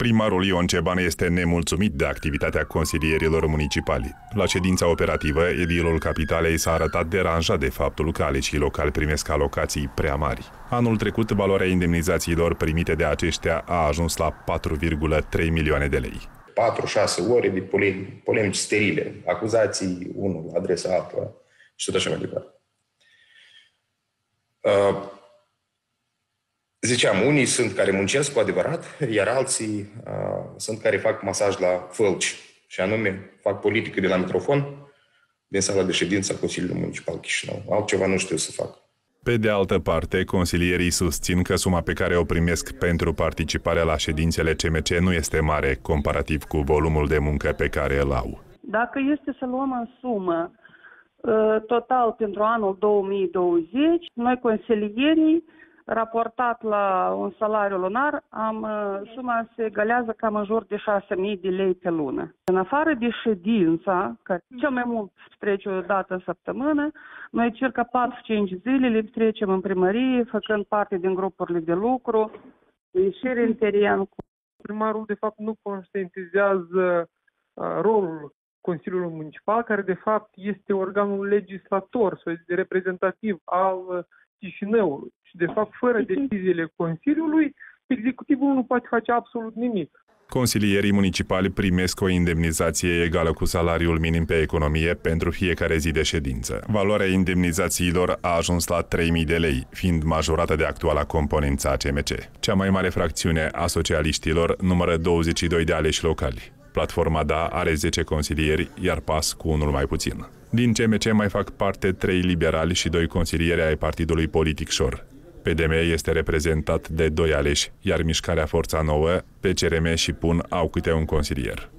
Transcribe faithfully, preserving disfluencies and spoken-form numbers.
Primarul Ion Ceban este nemulțumit de activitatea consilierilor municipali. La ședința operativă, edilul Capitalei s-a arătat deranjat de faptul că aleșii locali primesc alocații prea mari. Anul trecut, valoarea indemnizațiilor primite de aceștia a ajuns la patru virgulă trei milioane de lei. patru șase ore de polemici sterile, acuzații unul la adresa altuia și tot așa mai departe. Uh, ziceam, unii sunt care muncesc cu adevărat, iar alții uh, sunt care fac masaj la fălci, și anume fac politică de la microfon din sala de ședință a Consiliului Municipal Chișinău. Altceva nu știu să fac. Pe de altă parte, consilierii susțin că suma pe care o primesc pentru participarea la ședințele C M C nu este mare comparativ cu volumul de muncă pe care îl au. Dacă este să luăm în sumă total pentru anul două mii douăzeci, noi consilierii, raportat la un salariu lunar, am, suma se egalează cam în jur de șase mii de lei pe lună. În afară de ședința, că cel mai mult trece o dată în săptămână, noi circa patru-cinci zile le trecem în primărie, făcând parte din grupurile de lucru, ieșiri în teren. Primarul, de fapt, nu conștientizează rolul Consiliului Municipal, care, de fapt, este organul legislator sau reprezentativ al Chișinăului. Și, de fapt, fără deciziile Consiliului, executivul nu poate face absolut nimic. Consilierii municipali primesc o indemnizație egală cu salariul minim pe economie pentru fiecare zi de ședință. Valoarea indemnizațiilor a ajuns la trei mii de lei, fiind majorată de actuala componență a C M C. Cea mai mare fracțiune a socialiștilor numără douăzeci și doi de aleși locali. Platforma D A are zece consilieri, iar P A S cu unul mai puțin. Din C M C mai fac parte trei liberali și doi consilieri ai partidului politic Șor. P D M este reprezentat de doi aleși, iar Mișcarea Forța Nouă, P C R M și P U N au câte un consilier.